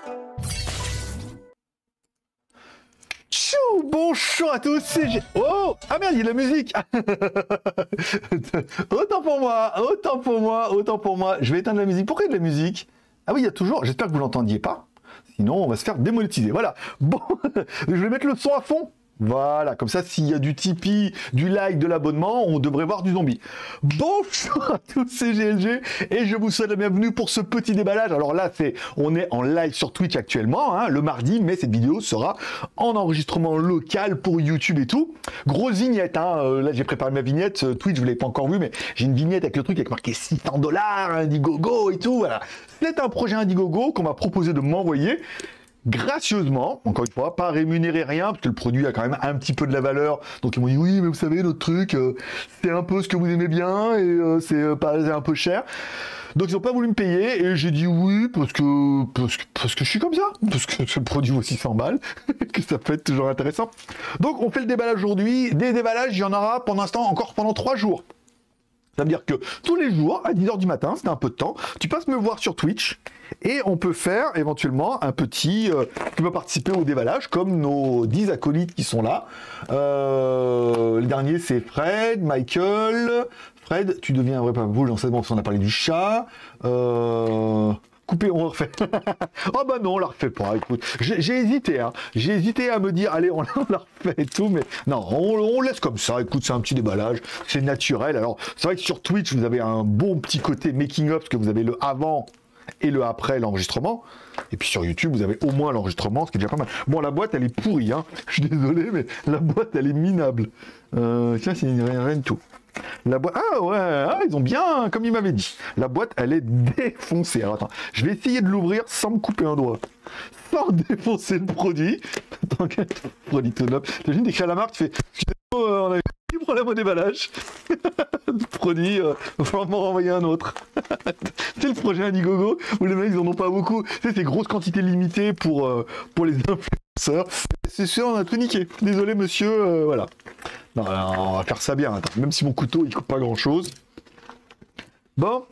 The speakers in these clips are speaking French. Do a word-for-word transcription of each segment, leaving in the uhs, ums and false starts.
Tchou, bonjour à tous, c'est G... Oh, ah merde, il y a de la musique. Autant pour moi, autant pour moi, autant pour moi. Je vais éteindre la musique. Pourquoi il y a de la musique? Ah oui, il y a toujours... J'espère que vous l'entendiez pas. Sinon, on va se faire démonétiser. Voilà. Bon, je vais mettre le son à fond. Voilà, comme ça, s'il y a du Tipeee, du like, de l'abonnement, on devrait voir du zombie. Bonjour à tous, c'est G L G, et je vous souhaite la bienvenue pour ce petit déballage. Alors là, c'est, on est en live sur Twitch actuellement, hein, le mardi, mais cette vidéo sera en enregistrement local pour YouTube et tout. Grosse vignette, hein, euh, là j'ai préparé ma vignette, euh, Twitch, vous l'avez pas encore vu, mais j'ai une vignette avec le truc avec marqué six cents dollars, Indiegogo et tout, voilà. C'est un projet Indiegogo qu'on m'a proposé de m'envoyer. Gracieusement, encore une fois, pas rémunéré rien, parce que le produit a quand même un petit peu de la valeur. Donc ils m'ont dit oui, mais vous savez, notre truc, euh, c'est un peu ce que vous aimez bien et euh, c'est euh, pas un peu cher. Donc ils n'ont pas voulu me payer et j'ai dit oui parce que, parce que parce que je suis comme ça, parce que ce produit vaut six cents balles, que ça peut être toujours intéressant. Donc on fait le déballage aujourd'hui. Des déballages, il y en aura pour l'instant encore pendant trois jours. Ça veut dire que tous les jours, à dix heures du matin, c'est un peu de temps, tu passes me voir sur Twitch et on peut faire éventuellement un petit... Euh, tu peux participer au déballage comme nos dix acolytes qui sont là. Euh, le dernier, c'est Fred, Michael. Fred, tu deviens un vrai papou, j'en sais bon, on a parlé du chat. Euh... Coupé, on refait. Oh bah non, on la refait pas, écoute. J'ai hésité, hein. J'ai hésité à me dire, allez, on, on la refait et tout, mais non, on, on laisse comme ça, écoute, c'est un petit déballage, c'est naturel. Alors, c'est vrai que sur Twitch, vous avez un bon petit côté making-of, parce que vous avez le avant et le après l'enregistrement. Et puis sur YouTube, vous avez au moins l'enregistrement, ce qui est déjà pas mal. Bon, la boîte, elle est pourrie, hein. Je suis désolé, mais la boîte, elle est minable. Euh, tiens, c'est rien, rien de tout. La boîte... Ah ouais, ah, ils ont bien, comme ils m'avaient dit. La boîte, elle est défoncée. Alors attends, je vais essayer de l'ouvrir sans me couper un doigt. Sans défoncer le produit. Tant qu'un produit tout neuf. T'imagines d'écrire à la marque, tu fais... Euh, on a eu un petit problème au déballage. Le produit, euh, il va falloir m'en renvoyer un autre. C'est le projet Indiegogo où les mecs, ils en ont pas beaucoup. Tu sais, c'est grosses quantités limitées pour, euh, pour les influenceurs. C'est sûr, on a tout niqué. Désolé, monsieur, euh, voilà. Non, alors, on va faire ça bien. Attends. Même si mon couteau, il coupe pas grand-chose. Bon.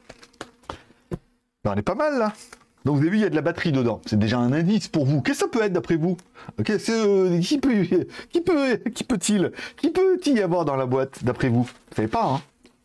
Ben, on est pas mal, là. Donc, vous avez vu, il y a de la batterie dedans. C'est déjà un indice pour vous. Qu'est-ce que ça peut être, d'après vous? Okay, euh, Qui peut... Qui peut... Qui peut-il Qui peut-il y avoir dans la boîte, d'après vous? Vous savez pas, hein?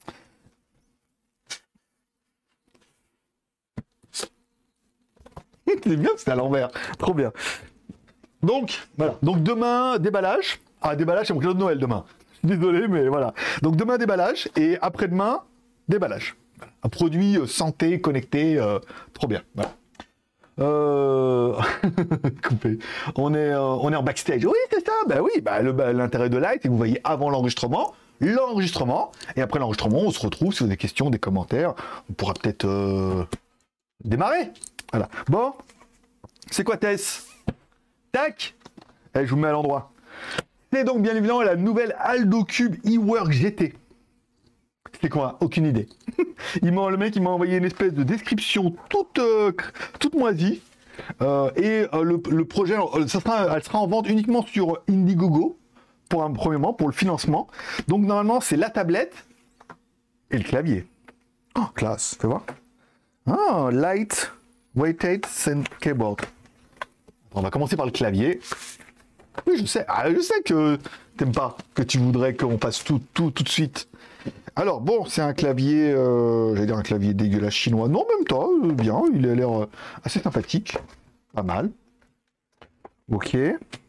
C'est bien, c'est à l'envers. Trop bien. Donc, voilà. Donc, demain, déballage. Ah, déballage, c'est mon cadeau de Noël, demain. Désolé, mais voilà. Donc demain, déballage, et après-demain, déballage. Voilà. Un produit euh, santé, connecté, euh, trop bien. Voilà. Euh... Coupé. On est, euh, on est en backstage. Oui, c'est ça. Ben oui, bah, l'intérêt de live, c'est que vous voyez avant l'enregistrement, l'enregistrement, et après l'enregistrement, on se retrouve. Si vous avez des questions, des commentaires, on pourra peut-être euh, démarrer. Voilà. Bon, c'est quoi Tess? Tac. Allez, je vous mets à l'endroit. C'est donc bien évidemment la nouvelle AldoCube eWork G T. C'est quoi? Aucune idée. il le mec il m'a envoyé une espèce de description toute, euh, toute moisie. Euh, et euh, le, le projet, euh, ça sera, elle sera en vente uniquement sur Indiegogo pour un premier moment, pour le financement. Donc normalement c'est la tablette et le clavier. Oh, classe, fais voir. Ah, light weighted keyboard. On va commencer par le clavier. Oui, je sais. Ah, je sais que t'aimes pas, que tu voudrais qu'on fasse tout, tout, tout de suite. Alors, bon, c'est un clavier, euh, j'allais dire un clavier dégueulasse chinois. Non, même pas, euh, bien, il a l'air euh, assez sympathique. Pas mal. Ok.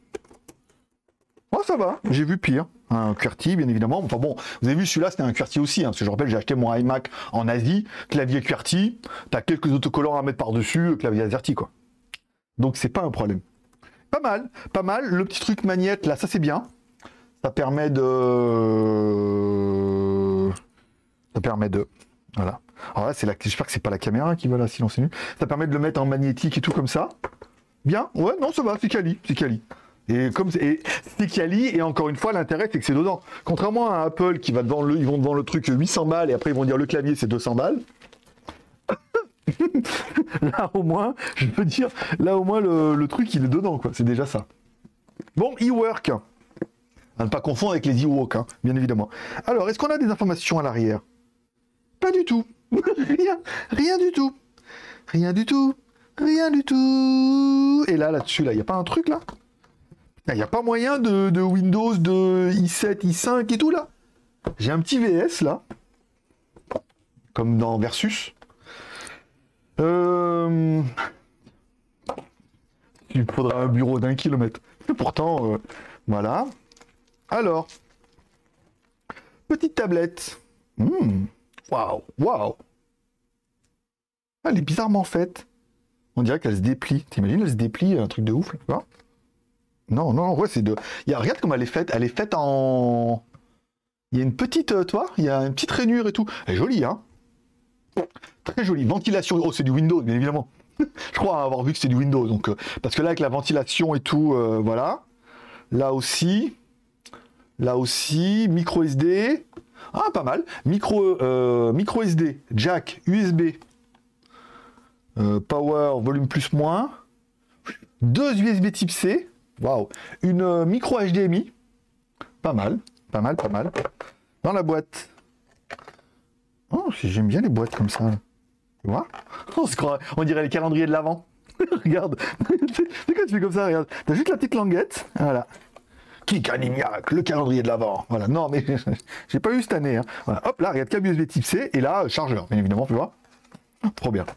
Oh, ça va, j'ai vu pire. Un QWERTY, bien évidemment. Enfin bon, vous avez vu, celui-là, c'était un QWERTY aussi, hein, parce que je rappelle, j'ai acheté mon iMac en Asie, clavier QWERTY, t'as quelques autocollants à mettre par-dessus, clavier AZERTY, quoi. Donc, c'est pas un problème. Pas mal, pas mal. Le petit truc magnète, là, ça c'est bien. Ça permet de... Ça permet de... Voilà. Alors là, c'est la... j'espère que c'est pas la caméra qui va là, sinon c'est nul. Ça permet de le mettre en magnétique et tout comme ça. Bien, ouais, non, ça va, c'est quali, c'est quali. Et comme c'est quali, et encore une fois, l'intérêt, c'est que c'est dedans. Contrairement à Apple, qui va devant le... ils vont devant le truc huit cents balles, et après ils vont dire le clavier, c'est deux cents balles. Là au moins, je peux dire, là au moins le, le truc il est dedans quoi, c'est déjà ça. Bon, eWork, à ne pas confondre avec les eWork, hein, bien évidemment. Alors, est-ce qu'on a des informations à l'arrière? Pas du tout. Rien, rien du tout. Rien du tout. Rien du tout. Et là, là-dessus, là, il n'y a pas un truc, là? Il n'y a pas moyen de, de Windows de i sept, i cinq et tout, là? J'ai un petit V S, là. Comme dans Versus. Euh... Il faudra un bureau d'un kilomètre. Pourtant, euh, voilà. Alors, petite tablette. Mmh. Waouh, waouh. Elle est bizarrement faite. On dirait qu'elle se déplie. T'imagines, elle se déplie, un truc de ouf, tu vois? Non, non, ouais, c'est de... Il y a... Regarde comment elle est faite. Elle est faite en... Il y a une petite, euh, toi, il y a une petite rainure et tout. Elle est jolie, hein? Très jolie. Ventilation. Oh, c'est du Windows, bien évidemment. Je crois avoir vu que c'est du Windows. Donc, euh, parce que là, avec la ventilation et tout, euh, voilà. Là aussi. Là aussi. Micro S D. Ah, pas mal. Micro, euh, micro S D. Jack. U S B. Euh, power. Volume plus moins. Deux U S B type C. Waouh. Une euh, micro H D M I. Pas mal. Pas mal, pas mal. Dans la boîte. Oh, j'aime bien les boîtes comme ça. Tu vois? on, se croit... on dirait les calendriers de l'Avent. Regarde. C'est quoi tu fais comme ça? Regarde. T'as juste la petite languette. Voilà. Kik Animac, le calendrier de l'Avent. Voilà. Non, mais j'ai pas eu cette année. Hein. Voilà. Hop, là, regarde, câble U S B type C. Et là, chargeur, bien évidemment, tu vois. Trop bien.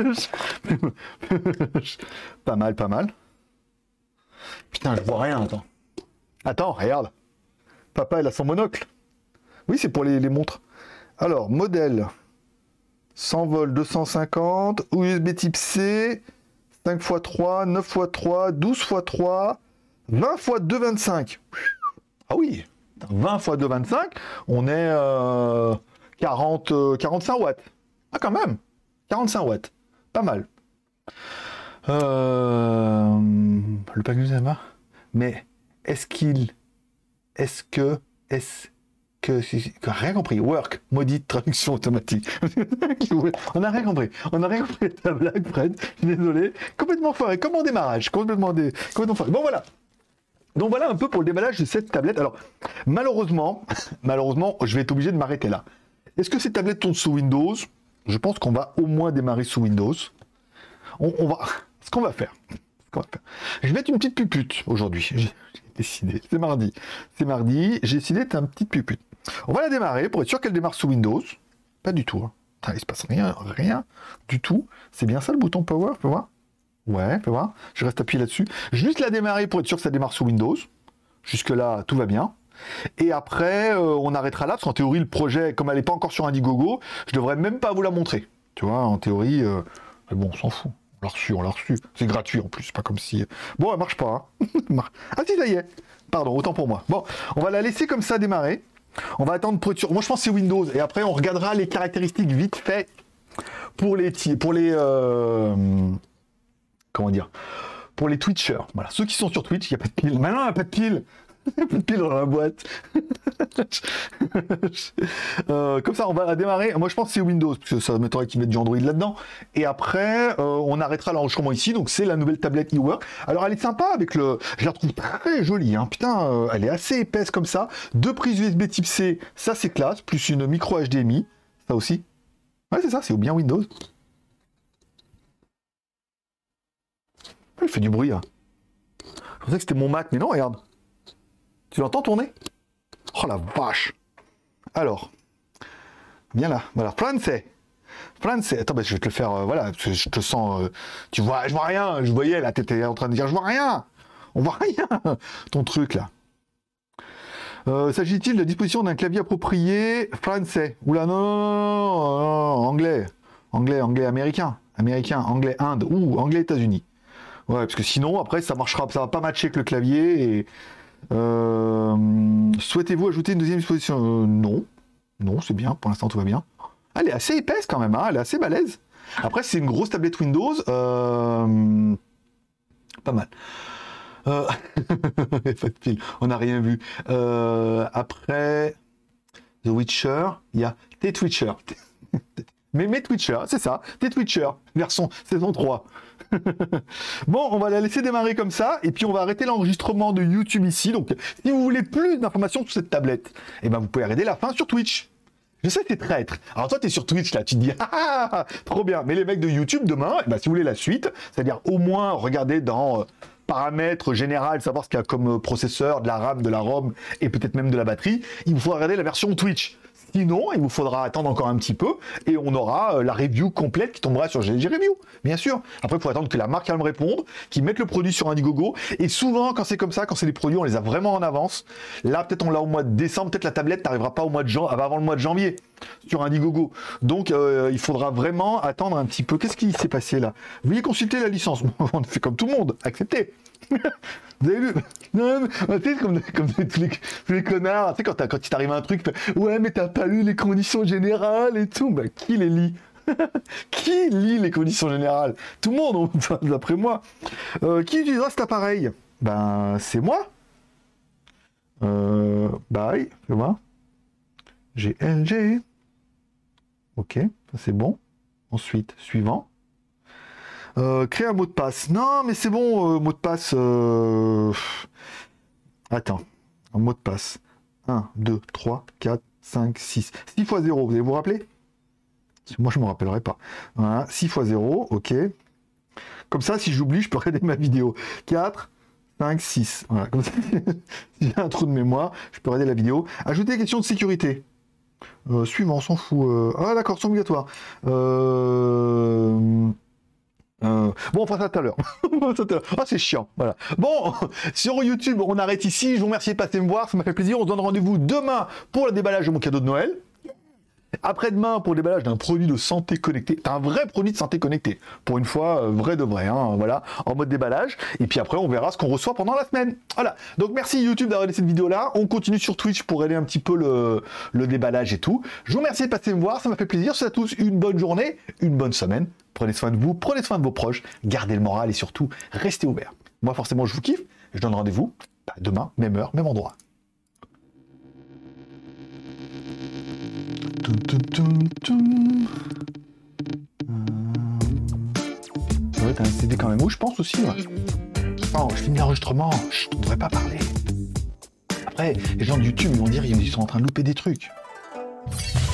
Pas mal, pas mal. Putain, je vois rien, attends. Attends, regarde. Papa, il a son monocle. Oui, c'est pour les, les montres. Alors, modèle. cent volts, deux cent cinquante. U S B type C. cinq fois trois, neuf fois trois, douze fois trois. vingt fois deux, vingt-cinq. Ah oui. vingt fois deux, vingt-cinq. On est euh, quarante, euh, quarante-cinq watts. Ah, quand même. quarante-cinq watts. Pas mal. Euh, le pack de M A. Mais est-ce qu'il... Est-ce que... Est-ce que... Rien compris. Work. Maudite traduction automatique. On n'a rien compris. On n'a rien compris de ta blague, Fred. Je suis désolé. Complètement foiré. Comme en démarrage. Complètement, dé... Complètement foiré. Bon, voilà. Donc, voilà un peu pour le déballage de cette tablette. Alors, malheureusement, malheureusement, je vais être obligé de m'arrêter là. Est-ce que cette tablette tourne sous Windows? Je pense qu'on va au moins démarrer sous Windows. On, on va... Ce qu'on va faire... Je vais mettre une petite pupute aujourd'hui. J'ai décidé. C'est mardi. C'est mardi. J'ai décidé d'être une petite pupute. On va la démarrer pour être sûr qu'elle démarre sous Windows. Pas du tout. Hein. Putain, il se passe rien. Rien du tout. C'est bien ça le bouton Power. Fais voir. Ouais, fais voir. Je reste appuyé là-dessus. Juste la démarrer pour être sûr que ça démarre sous Windows. Jusque-là, tout va bien. Et après, euh, on arrêtera là. Parce qu'en théorie, le projet, comme elle n'est pas encore sur Indiegogo, je devrais même pas vous la montrer. Tu vois, en théorie, euh... mais bon, on s'en fout. On l'a reçu, on l'a reçu. C'est gratuit en plus, pas comme si... Bon, elle marche pas. Hein. Ah si, ça y est. Pardon, autant pour moi. Bon, on va la laisser comme ça démarrer. On va attendre pour être sûr. Moi, je pense que c'est Windows. Et après, on regardera les caractéristiques vite fait pour les... Pour les euh... Comment dire? Pour les Twitchers. Voilà, ceux qui sont sur Twitch, il n'y a pas de pile. Maintenant, il n'y a pas de pile. Plus de piles dans la boîte. euh, comme ça, on va la démarrer. Moi, je pense que c'est Windows, parce que ça m'étonnerait qu'ils mettent du Android là-dedans. Et après, euh, on arrêtera l'enregistrement ici. Donc, c'est la nouvelle tablette eWork. Alors, elle est sympa avec le... Je la trouve très jolie. Hein. Putain, euh, elle est assez épaisse comme ça. Deux prises U S B type C, ça, c'est classe. Plus une micro H D M I. Ça aussi. Ouais, c'est ça, c'est bien Windows. Elle fait du bruit, hein. Je pensais que c'était mon Mac, mais non, regarde. Tu l'entends tourner? Oh la vache! Alors, viens là, voilà, français, français. Attends, bah, je vais te le faire, euh, voilà, parce que je te sens, euh, tu vois, je vois rien, je voyais là, t'étais en train de dire, je vois rien, on voit rien, ton truc là. Euh, S'agit-il de la disposition d'un clavier approprié français? Oula, non, non, non, non, anglais, anglais, anglais, américain, américain, anglais, Inde, ou anglais, États-Unis. Ouais, parce que sinon, après, ça marchera, ça va pas matcher avec le clavier et. Euh, Souhaitez-vous ajouter une deuxième disposition? euh, Non. Non, c'est bien. Pour l'instant, tout va bien. Elle est assez épaisse quand même. Hein, elle est assez balèze. Après, c'est une grosse tablette Windows. Euh, pas mal. Euh... pas de pile. On n'a rien vu. Euh, après, The Witcher, il y a T-Twitcher. mais mes Twitcher, c'est ça. T-Twitcher, version saison trois. Bon, on va la laisser démarrer comme ça, et puis on va arrêter l'enregistrement de YouTube ici. Donc, si vous voulez plus d'informations sur cette tablette, eh ben, vous pouvez arrêter la fin sur Twitch. Je sais, c'est traître. Alors toi, t'es sur Twitch, là, tu te dis, ah, ah, ah, trop bien. Mais les mecs de YouTube, demain, bah, si vous voulez la suite, c'est-à-dire au moins regarder dans euh, paramètres général, savoir ce qu'il y a comme euh, processeur, de la RAM, de la ROM et peut-être même de la batterie, il vous faudra regarder la version Twitch. Sinon, il vous faudra attendre encore un petit peu et on aura euh, la review complète qui tombera sur G L G Review, bien sûr. Après, il faut attendre que la marque elle me réponde, qu'ils mettent le produit sur Indiegogo. Et souvent, quand c'est comme ça, quand c'est des produits, on les a vraiment en avance. Là, peut-être on l'a au mois de décembre, peut-être la tablette n'arrivera pas au mois de jan... avant le mois de janvier sur Indiegogo. Donc, euh, il faudra vraiment attendre un petit peu. Qu'est-ce qui s'est passé là? Veuillez consulter la licence. On fait comme tout le monde, acceptez. Vous avez vu? Non, mais, tu sais, comme, comme tous, les, tous les connards, tu sais, quand, quand il t'arrive un truc, ouais, mais t'as pas lu les conditions générales et tout. Bah, qui les lit? Qui lit les conditions générales? Tout le monde, d'après moi. Euh, qui utilisera cet appareil? Ben, c'est moi. Euh, bye, fais voir. G L G. Ok, ça c'est bon. Ensuite, suivant. Euh, créer un mot de passe. Non, mais c'est bon, euh, mot de passe. Euh... Attends, un mot de passe. un, deux, trois, quatre, cinq, six. six fois zéro, vous allez vous rappeler? Moi, je ne me rappellerai pas. Voilà, six fois zéro, ok. Comme ça, si j'oublie, je peux regarder ma vidéo. quatre, cinq, six. Voilà, comme ça, si j'ai un trou de mémoire, je peux regarder la vidéo. Ajouter question de sécurité. Euh, suivant, on s'en fout. Euh... Ah, d'accord, c'est obligatoire. Euh... Euh, bon, on fera ça tout à l'heure. Ah, c'est chiant. Voilà. Bon, sur YouTube, on arrête ici. Je vous remercie de passer me voir. Ça m'a fait plaisir. On se donne rendez-vous demain pour le déballage de mon cadeau de Noël. Après-demain pour le déballage d'un produit de santé connecté. Un vrai produit de santé connecté. Pour une fois, euh, vrai de vrai. Hein, voilà, en mode déballage. Et puis après, on verra ce qu'on reçoit pendant la semaine. Voilà. Donc, merci YouTube d'avoir laissé cette vidéo-là. On continue sur Twitch pour aider un petit peu le, le déballage et tout. Je vous remercie de passer me voir. Ça m'a fait plaisir. Je vous souhaite à tous une bonne journée, une bonne semaine. Prenez soin de vous, prenez soin de vos proches, gardez le moral et surtout, restez ouverts. Moi, forcément, je vous kiffe. Je donne rendez-vous bah, demain, même heure, même endroit. Ça va être un C D quand même. Où je pense aussi. Ouais. Oh, je finis l'enregistrement. Je ne devrais pas parler. Après, les gens de YouTube, ils vont dire qu'ils sont en train de louper des trucs.